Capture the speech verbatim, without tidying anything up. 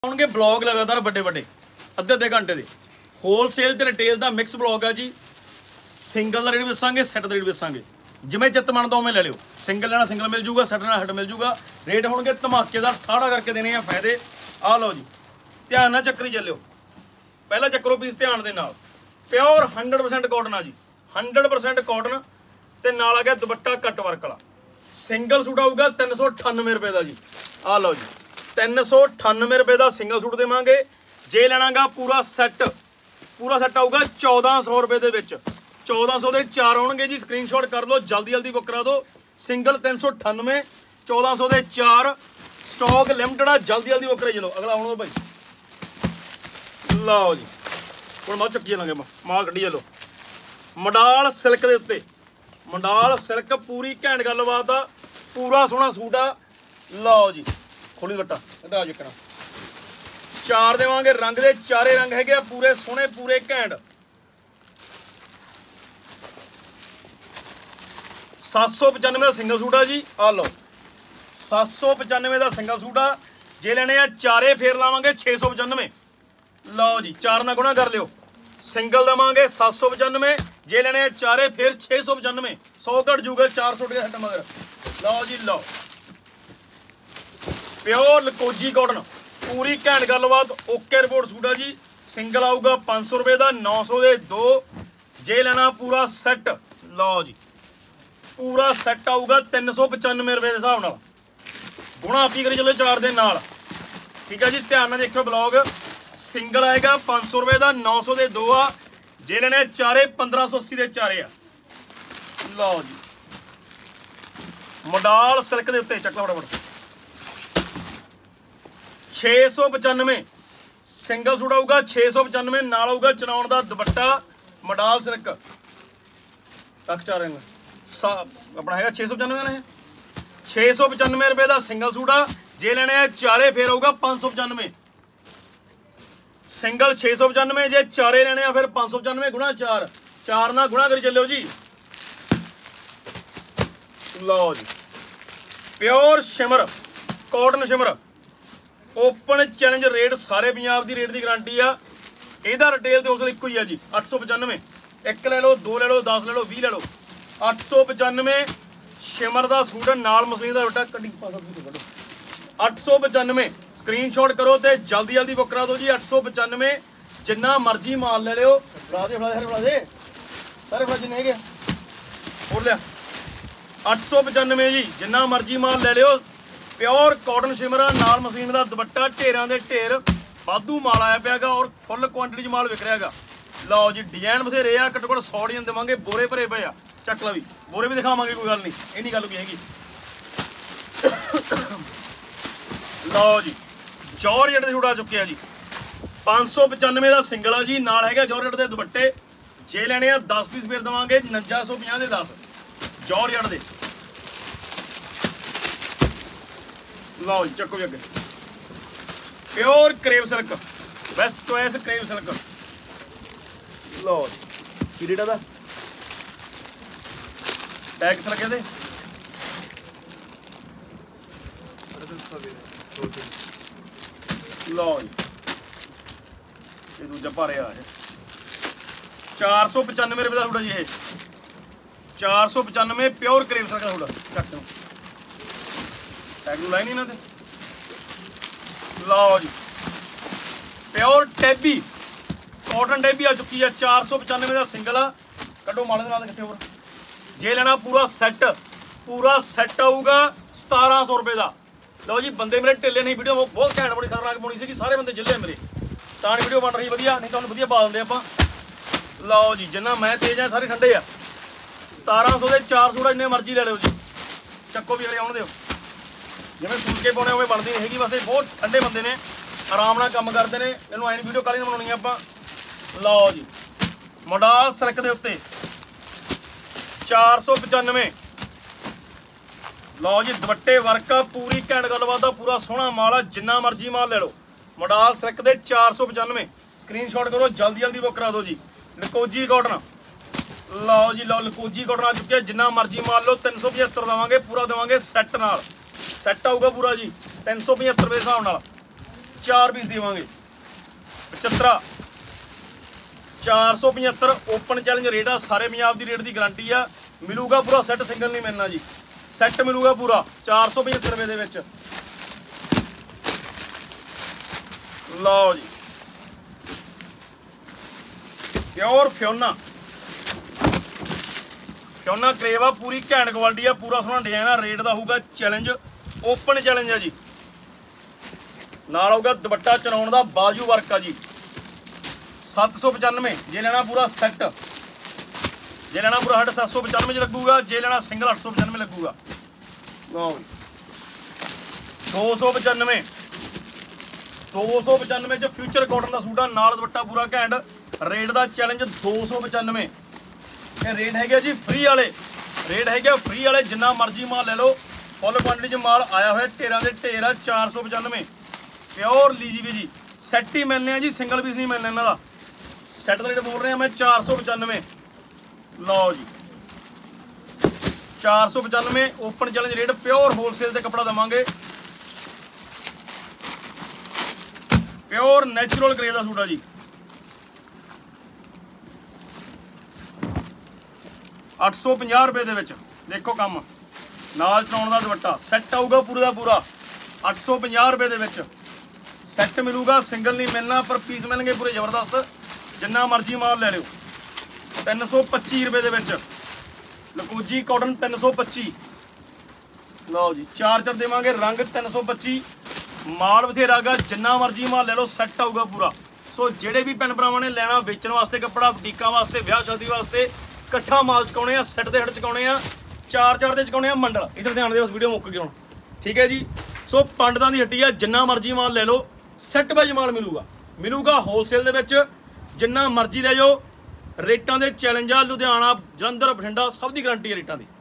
ਆਉਣਗੇ ਬਲੌਗ ਲਗਾਤਾਰ ਵੱਡੇ ਵੱਡੇ ਅੱਧੇ ਅੱਧੇ ਘੰਟੇ ਦੇ ਹੋਲਸੇਲ ਤੇ ਰਿਟੇਲ ਦਾ ਮਿਕਸ ਬਲੌਗ ਆ ਜੀ। ਸਿੰਗਲ ਦਾ ਰੇਟ ਦੱਸਾਂਗੇ, ਸੈੱਟ ਦਾ ਰੇਟ ਦੱਸਾਂਗੇ, ਜਿਵੇਂ ਚਿੱਤ ਮੰਨਦਾ ਉਵੇਂ ਲੈ ਲਿਓ। ਸਿੰਗਲ ਲੈਣਾ ਸਿੰਗਲ ਮਿਲ ਜੂਗਾ, ਸੈੱਟ ਲੈਣਾ ਸੈੱਟ ਮਿਲ ਜੂਗਾ। ਰੇਟ ਹੋਣਗੇ ਧਮਾਕੇਦਾਰ, ਠਾੜਾ ਕਰਕੇ ਦੇਣੇ ਆ ਫਾਇਦੇ। ਆ ਲਓ ਜੀ, ਧਿਆਨ ਨਾਲ ਚੱਕਰੀ ਚੱਲਿਓ। ਪਹਿਲਾ ਚੱਕਰੋ ਪੀਸ ਧਿਆਨ ਦੇ ਨਾਲ। ਪਿਓਰ ਹੰਡਰਡ ਪਰਸੈਂਟ ਕਾਟਨ ਆ ਜੀ, ਹੰਡਰਡ ਪਰਸੈਂਟ ਕਾਟਨ ਤੇ ਨਾਲ ਆ ਗਿਆ ਦੁਪੱਟਾ ਕੱਟ ਵਰਕ ਵਾਲਾ। ਸਿੰਗਲ ਸੂਟ ਆਊਗਾ ਤਿੰਨ ਸੌ ਅਠਾਨਵੇਂ ਰੁਪਏ ਦਾ ਜੀ। ਆ ਲਓ ਜੀ, ਤਿੰਨ ਸੌ ਅਠਾਨਵੇਂ ਰੁਪਏ ਦਾ ਸਿੰਗਲ ਸੂਟ ਦੇਵਾਂਗੇ। ਜੇ ਲੈਣਾਗਾ ਪੂਰਾ ਸੈੱਟ, ਪੂਰਾ ਸੈੱਟ ਆਊਗਾ ਚੌਦਾਂ ਸੌ ਰੁਪਏ ਦੇ ਵਿੱਚ। ਚੌਦਾਂ ਸੌ ਦੇ ਚਾਰ ਆਉਣਗੇ ਜੀ, ਸਕਰੀਨਸ਼ਾਟ ਕਰ ਲਓ, ਜਲਦੀ ਜਲਦੀ ਬੁੱਕ ਕਰਾ ਦਿਓ। ਸਿੰਗਲ ਤਿੰਨ ਸੌ ਅਠਾਨਵੇਂ, ਚੌਦਾਂ ਸੌ ਦੇ ਚਾਰ, ਸਟਾਕ ਲਿਮਟਡ ਆ, ਜਲਦੀ ਜਲਦੀ ਬੁੱਕ ਕਰਾਈ ਚਲੋ। ਅਗਲਾ ਆਉਣ ਭਾਈ, ਲਓ ਜੀ ਹੁਣ ਮੈਂ ਚੱਕੀ ਚੱਲਾਂਗੇ, ਮਾਲ ਕੱਢੀ ਚਲੋ। ਮੰਡਾਲ ਸਿਲਕ ਦੇ ਉੱਤੇ, ਮੰਡਾਲ ਸਿਲਕ ਪੂਰੀ ਘੈਂਟ ਗੱਲਬਾਤ ਆ, ਪੂਰਾ ਸੋਹਣਾ ਸੂਟ ਆ। ਲਓ ਜੀ ਖੋਲੀ ਦੁਪੱਟਾ ਇਹਦਾ ਜਿੱਕਣਾ ਚਾਰ ਦੇਵਾਂਗੇ। ਰੰਗ ਦੇ ਚਾਰੇ ਰੰਗ ਹੈਗੇ ਆ ਪੂਰੇ ਸੋਹਣੇ, ਪੂਰੇ ਘੈਂਟ। ਸੱਤ ਸੌ ਪਚਾਨਵੇਂ ਦਾ ਸਿੰਗਲ ਸੂਟ ਆ ਜੀ। ਆ ਲਓ ਸੱਤ ਸੌ ਪਚਾਨਵੇਂ ਦਾ ਸਿੰਗਲ ਸੂਟ ਆ। ਜੇ ਲੈਣੇ ਆ ਚਾਰੇ ਫੇਰ ਲਾਵਾਂਗੇ ਛੇ ਸੌ ਪਚਾਨਵੇਂ। ਲਓ ਜੀ ਚਾਰ ਨਾਲ ਗੁਣਾ ਕਰ ਲਿਓ। ਸਿੰਗਲ ਦੇਵਾਂਗੇ ਸੱਤ ਸੌ ਪਚਾਨਵੇਂ, ਜੇ ਲੈਣੇ ਆ ਚਾਰੇ ਫੇਰ ਛੇ ਸੌ ਪਚਾਨਵੇਂ। ਸੌ ਘੱਟ ਜੂਗਾ, ਚਾਰ ਸੌ ਰੁਪਏ ਹੱਟ ਮਗਰ। ਲਓ ਜੀ ਲਓ, ਪਿਓਰ ਲਕੋਜੀ ਕਾਟਨ ਪੂਰੀ ਘੈਂਟ ਗੱਲਬਾਤ, ਓਕੇ ਰਿਪੋਰਟ ਸੂਟ ਆ ਜੀ। ਸਿੰਗਲ ਆਊਗਾ ਪੰਜ ਸੌ ਰੁਪਏ ਦਾ, ਨੌ ਸੌ ਦੇ ਦੋ। ਜੇ ਲੈਣਾ ਪੂਰਾ ਸੈੱਟ, ਲਓ ਜੀ ਪੂਰਾ ਸੈੱਟ ਆਊਗਾ ਤਿੰਨ ਸੌ ਪਚਾਨਵੇਂ ਰੁਪਏ ਦੇ ਹਿਸਾਬ ਨਾਲ। ਗੁਣਾ ਆਪੀ ਕਰੀ ਚਲੋ ਚਾਰ ਦੇ ਨਾਲ, ਠੀਕ ਆ ਜੀ। ਧਿਆਨ ਨਾਲ ਦੇਖਿਓ ਬਲੌਗ। ਸਿੰਗਲ ਆਏਗਾ ਪੰਜ ਸੌ ਰੁਪਏ ਦਾ, ਨੌ ਸੌ ਦੇ ਦੋ ਆ। ਜੇ ਲੈਣੇ ਚਾਰੇ ਪੰਦਰਾਂ ਸੌ ਅੱਸੀ ਦੇ ਚਾਰੇ ਆ। ਲਓ ਜੀ ਮੰਡਾਲ ਸਿਲਕ ਦੇ ਉੱਤੇ ਚੱਕ ਲਓ ਫਟਾਫਟ। ਛੇ ਸੌ ਪਚਾਨਵੇਂ ਸਿੰਗਲ ਸੂਟ ਆਊਗਾ, ਛੇ ਸੌ ਪਚਾਨਵੇਂ ਨਾਲ ਆਊਗਾ ਚਨਾਉਣ ਦਾ ਦੁਪੱਟਾ। ਮੰਡਾਲ ਸਿਲਕ ਤੱਕ ਚਾਰ ਰੰਗ ਸਾ ਆਪਣਾ ਹੈਗਾ ਛੇ ਸੌ ਪਚਾਨਵੇਂ ਦਾ। ਇਹ ਛੇ ਸੌ ਪਚਾਨਵੇਂ ਰੁਪਏ ਦਾ ਸਿੰਗਲ ਸੂਟ ਆ। ਜੇ ਲੈਣੇ ਆ ਚਾਰੇ ਫੇਰ ਆਊਗਾ ਪੰਜ ਸੌ ਪਚਾਨਵੇਂ। ਸਿੰਗਲ ਛੇ ਸੌ ਪਚਾਨਵੇਂ, ਜੇ ਚਾਰੇ ਲੈਣੇ ਆ ਫਿਰ ਪੰਜ ਸੌ ਪਚਾਨਵੇਂ ਗੁਣਾ ਚਾਰ, ਚਾਰ ਨਾਲ ਗੁਣਾ ਕਰੀ ਚੱਲਿਓ ਜੀ। ਲਓ ਜੀ pure shimmer cotton shimmer, open challenge rate, ਸਾਰੇ ਪੰਜਾਬ ਦੀ ਰੇਟ ਦੀ ਗਾਰੰਟੀ ਆ। ਇਹਦਾ ਰਿਟੇਲ ਤੇ ਹੋਲਸੇਲ ਇੱਕੋ ਹੀ ਆ ਜੀ, ਅੱਠ ਸੌ ਪਚਾਨਵੇਂ। ਇੱਕ ਲੈ ਲਓ, ਦੋ ਲੈ ਲਓ, ਦਸ ਲੈ ਲਓ, ਵੀਹ ਲੈ ਲਓ। ਅੱਠ ਸੌ ਪਚਾਨਵੇਂ ਸ਼ਿਮਰ ਦਾ ਸੂਟ ਨਾਲ ਮਸਲੀਨ ਦਾ ਦੁਪੱਟਾ ਕੱਢੀ ਕੱਢੋ। ਅੱਠ ਸੌ ਪਚਾਨਵੇਂ ਸਕਰੀਨਸ਼ਾਟ ਕਰੋ ਤੇ ਜਲਦੀ ਜਲਦੀ ਬੁੱਕ ਕਰਾ ਦਿਓ ਜੀ। ਅੱਠ ਸੌ ਪਚਾਨਵੇਂ, ਜਿੰਨਾ ਮਰਜ਼ੀ ਮਾਲ ਲੈ ਲਿਓ। ਫੜਾ ਦੇ ਫੜਾ ਦੇ ਫੜਾ ਦੇ ਸਾਰੇ ਫੜਾ ਜਿੰਨੇ ਹੈਗੇ ਹੋਰ ਲਿਆ। ਅੱਠ ਸੌ ਪਚਾਨਵੇਂ ਜੀ, ਜਿੰਨਾ ਮਰਜ਼ੀ ਮਾਲ ਲੈ ਲਿਓ। ਪਿਓਰ ਕਾਟਨ ਸ਼ਿਮਰ ਨਾਲ ਮਸਲੀਨ ਦਾ ਦੁਪੱਟਾ, ਢੇਰਾਂ ਦੇ ਢੇਰ, ਵਾਧੂ ਮਾਲ ਆਇਆ ਪਿਆਗਾ ਔਰ ਫੁੱਲ ਕੁਆਂਟੀਟੀ 'ਚ ਮਾਲ ਵਿਕ ਰਿਹਾਗਾ। ਲਓ ਜੀ ਡਿਜ਼ਾਈਨ ਬਥੇਰੇ ਆ, ਘੱਟੋ ਘੱਟ ਸੌ ਡਿਜ਼ਾਈਨ ਦੇਵਾਂਗੇ। ਬੋਰੇ ਭਰੇ ਪਏ ਆ, ਚੱਕ ਲਾ ਵੀ ਬੋਰੇ ਵੀ ਦਿਖਾਵਾਂਗੇ, ਕੋਈ ਗੱਲ ਨਹੀਂ, ਇਹ ਨਹੀਂ ਗੱਲ ਕੋਈ ਹੈਗੀ। ਲਓ ਜੀ ਜੌਰਜਟ ਦੇ ਸੂਟ ਆ ਚੁੱਕੇ ਆ ਜੀ। ਪੰਜ ਸੌ ਪਚਾਨਵੇਂ ਦਾ ਸਿੰਗਲ ਆ ਜੀ, ਨਾਲ ਹੈਗਾ ਜੌਰਜਟ ਦੇ ਦੁਪੱਟੇ। ਜੇ ਲੈਣੇ ਆ ਦਸ ਪੀਸ ਫੇਰ ਦੇਵਾਂਗੇ ਉਣੰਜਾ ਸੌ ਪੰਜਾਹ ਦੇ ਦਸ ਜੌਰਜਟ ਦੇ। ਲਓ ਜੀ ਚੱਕੋ ਜੀ ਅੱਗੇ। Pure crepe silk, best choice crepe silk. ਲਓ ਜੀ ਕੀ ਰੇਟ ਦਾ ਟੈਗ ਕਿੱਥੇ ਲੱਗਿਆ ਇਹਦੇ? ਲਓ ਜੀ ਇਹ ਦੂਜਾ ਭਾਰੇ ਆ ਇਹ ਚਾਰ ਸੌ ਪਚਾਨਵੇਂ ਰੁਪਏ ਦਾ ਸੂਟ ਆ ਜੀ। ਇਹ ਚਾਰ ਸੌ ਪਚਾਨਵੇਂ ਪਿਓਰ ਕਰੇਵ ਸਿਲਕ ਦਾ ਸੂਟ। ਕੱਟ ਨੂੰ ਟੈਗ ਨੂੰ ਲਾਈ ਨਹੀਂ ਇਹਨਾਂ ਤੇ। ਲਓ ਜੀ ਪਿਓਰ ਟੈਬੀ ਕਾਟਨ ਟੈਬੀ ਆ ਚੁੱਕੀ ਆ। ਚਾਰ ਸੌ ਪਚਾਨਵੇਂ ਦਾ ਸਿੰਗਲ ਆ। ਕੱਢੋ ਮਾਲੇ ਦੇ ਨਾਲ ਇਕੱਠੇ ਹੋਰ। ਜੇ ਲੈਣਾ ਪੂਰਾ ਸੈੱਟ, ਪੂਰਾ ਸੈੱਟ ਆਊਗਾ ਸਤਾਰਾਂ ਸੌ ਰੁਪਏ ਦਾ। ਲਓ ਜੀ ਬੰਦੇ ਮੇਰੇ ਢਿੱਲੇ ਨਹੀਂ, ਵੀਡੀਓ ਬਹੁਤ ਘੈਂਟ ਬੜੀ ਖਤਰਨਾਕ ਬਣੀ ਸੀਗੀ, ਸਾਰੇ ਬੰਦੇ ਜਿੱਲੇ ਮੇਰੇ ਤਾਂ ਨਹੀਂ ਵੀਡੀਓ ਬਣ ਰਹੀ ਵਧੀਆ, ਨਹੀਂ ਤੁਹਾਨੂੰ ਵਧੀਆ ਪਾ ਦਿੰਦੇ ਆਪਾਂ। ਲਓ ਜੀ ਜਿੰਨਾ ਮੈਂ ਤੇਜ਼ ਆ ਸਾਰੇ ਠੰਡੇ ਆ। ਸਤਾਰਾਂ ਸੌ ਦੇ ਚਾਰ ਸੂਟ ਇੰਨੇ ਮਰਜ਼ੀ ਲੈ ਲਿਓ ਜੀ। ਚੱਕੋ ਵੀ ਹਲੇ ਆਉਣ ਦਿਓ, ਜਿਵੇਂ ਸੂਟ ਕੇ ਪਾਉਣੇ ਉਵੇਂ ਬਣਦੀ ਨਹੀਂ ਹੈਗੀ। ਬਸ ਇਹ ਬਹੁਤ ਠੰਡੇ ਬੰਦੇ ਨੇ, ਆਰਾਮ ਨਾਲ ਕੰਮ ਕਰਦੇ ਨੇ। ਇਹਨੂੰ ਐਂ ਵੀਡੀਓ ਕਾਲੀ ਬਣਾਉਣੀ ਆ ਆਪਾਂ। ਲਓ ਜੀ ਮੰਡਾਲ ਸਿਲਕ ਦੇ ਉੱਤੇ ਚਾਰ ਸੌ ਪਚਾਨਵੇਂ। ਲਓ ਜੀ ਦੁਪੱਟੇ ਵਰਕ ਆ, ਪੂਰੀ ਘੈਂਟ ਗੱਲਬਾਤ ਆ, ਪੂਰਾ ਸੋਹਣਾ ਮਾਲ ਆ। ਜਿੰਨਾ ਮਰਜ਼ੀ ਮਾਲ ਲੈ ਲਓ। ਮੰਡਾਲ ਸਿਲਕ ਦੇ ਚਾਰ ਸੌ ਪਚਾਨਵੇਂ, ਸਕਰੀਨਸ਼ਾਟ ਕਰੋ, ਜਲਦੀ ਜਲਦੀ ਬੁੱਕ ਕਰਾ ਦਿਓ ਜੀ। ਲਕੋਜੀ ਕਾਟਨ, ਲਓ ਜੀ ਲਓ ਲਕੋਜੀ ਕਾਟਨ ਆ ਚੁੱਕਿਆ। ਜਿੰਨਾ ਮਰਜ਼ੀ ਮਾਲ ਲਓ, ਤਿੰਨ ਸੌ ਪਝੱਤਰ ਦੇਵਾਂਗੇ, ਪੂਰਾ ਦੇਵਾਂਗੇ ਸੈੱਟ ਨਾਲ। ਸੈੱਟ ਆਊਗਾ ਪੂਰਾ ਜੀ ਤਿੰਨ ਸੌ ਪਝੱਤਰ ਰੁਪਏ ਦੇ ਹਿਸਾਬ ਨਾਲ। चार पीस देवांगे पचहत्तर चार सौ पचहत्तर ओपन चैलेंज रेट आ सारे पंजाब की रेट की गारंटी आ मिलूगा पूरा सैट सिंगल नहीं मिलना जी सैट मिलूगा पूरा चार सौ पचहत्तर रुपये दे लो जी प्योर फ्योना फ्योना करेव आ पूरी घैंट क्वालिटी आ पूरा सोहना डिजाइन आ रेट का होगा चैलेंज ओपन चैलेंज है जी नाल होगा दुपट्टा चनाउण दा बाजू वर्क आ जी सत्त सौ पचानवे जे लेना पूरा सैट जे लेना पूरा साढ़े सत्त सौ पचानवे च लगूगा जे लेना सिंगल अठ सौ पचानवे लगूगा दो सौ पचानवे दो सौ पचानवे च फ्यूचर कॉटन का सूट आ नाल दुपट्टा पूरा घैंट रेट का चैलेंज दो सौ पचानवे ये रेट है जी फ्री वाले रेट है फ्री वाले जिन्ना मर्जी माल ले लो फुल क्वांटिटी च माल आया हुआ ढेरा के ढेर आ चार सौ पचानवे प्योर लीजी भी जी सैट ही मिलने जी सिंगल पीस नहीं मिलने इन्हों का सैट का रेट बोल रहे हैं मैं चार सौ पचानवे लो जी चार सौ पचानवे open challenge rate pure wholesale से कपड़ा देवांगे प्योर नैचुरल ग्रेड का सूट है जी अठ सौ पचास रुपये दे विच देखो कम नाल चलाउण दा दुपट्टा सैट आऊगा पूरे का पूरा अठ सौ पचास रुपये दे विच सैट मिलूगा सिंगल नहीं मिलना पर पीस मिलणगे पूरे जबरदस्त जिन्ना मर्जी माल ले लिओ तीन सौ पच्ची रुपये दे विच लकोजी कॉटन तीन सौ पच्ची लो जी चार चार देवांगे रंग तीन सौ पच्ची माल बथेरा गा जिन्ना मर्जी माल ले लो सैट आऊगा पूरा सो जेडे भी भैन भरावां ने लैना बेचण वास्ते कपड़ा बुटीकां वास्ते विआह शादी वास्ते इकट्ठा माल चुकाने आ सैट दे हेड चुकाने आ चार चार दे चुकाने आ मंडल इधर ध्यान दे बस वीडियो मुक गई हुण ठीक है जी सो पंडितां दी हट्टी आ जिन्ना मर्जी माल ले लो सैट वाइज माल मिलूगा मिलूगा होलसेल दे विच जिन्ना मर्जी ले जाओ रेटां दे चैलेंज आ लुधियाना जलंधर बठिंडा सब दी गारंटी है रेटां दी